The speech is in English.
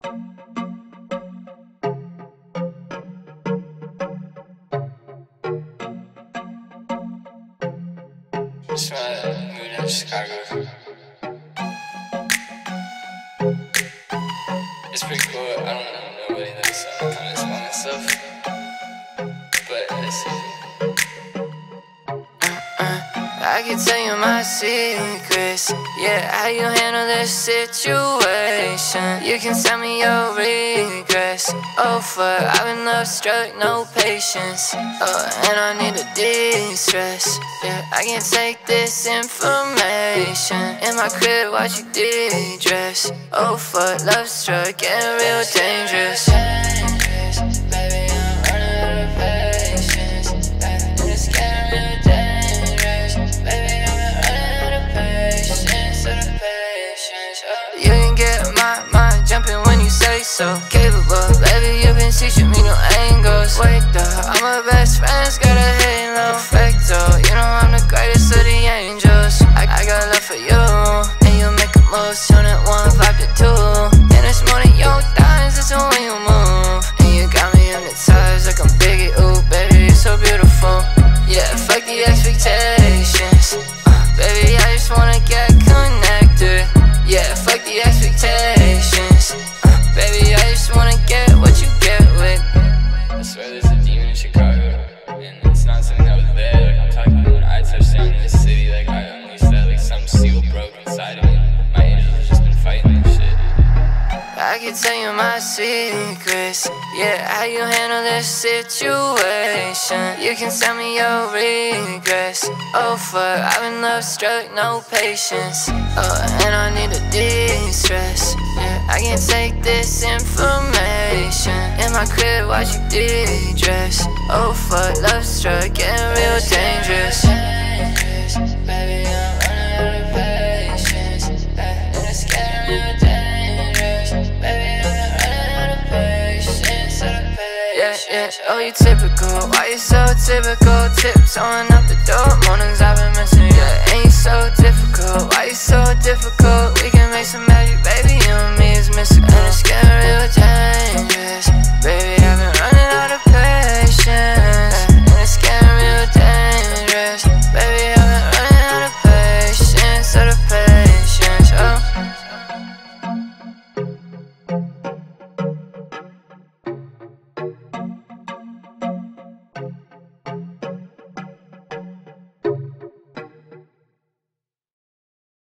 Just wanna move down to Chicago. It's pretty cool. I don't know nobody that's kind of small and stuff, but it's easy. I can tell you my secrets. Yeah, how you handle this situation. You can tell me your regrets. Oh fuck, I've been love struck, no patience. Oh, and I need a de-stress. Yeah, I can take this information in my crib, watch you de-dress. Oh fuck, love struck, getting real dangerous. Baby, I'm running out of patience. And it's getting real dangerous. Baby, I'm running out of patience. You can get my mind jumping when you say so. Capable, baby, you've been teaching me new angles. Wait though, I'm my best friend's got a halo. Perfecto, you know I'm the greatest of the angels. I got love for you, and you make a move, tune it 1, 5 to 2. And it's more than your thighs, it's the way you move. And you got me hypnotized like I'm Biggie, ooh, baby, you're so beautiful. Yeah, fuck the expectations. Baby, I just wanna get connected. Yeah, fuck the expectations. Baby, I just wanna get what you get with. I swear there's a demon in Chicago, and it's not something that was there. Like, I'm talking about when I touched down in this city, like I unleashed that, like some seal broke inside of me. My angels have just been fighting this shit. I can tell you my secrets. Yeah, how you handle this situation. You can tell me your regrets. Oh fuck, I've been love struck, no patience. Oh, and I need a de-stress. Yeah, I can take this information in my crib, watch you de-dress. Oh fuck, love struck, getting real dangerous. Baby, I'm running out of patience. And it's getting real dangerous. Baby, I'm running out of patience. Yeah, oh you typical. Why you so typical? Tiptoeing up the door, mornings I've been missing. Yeah, ain't you so difficult? Why you so difficult? We can make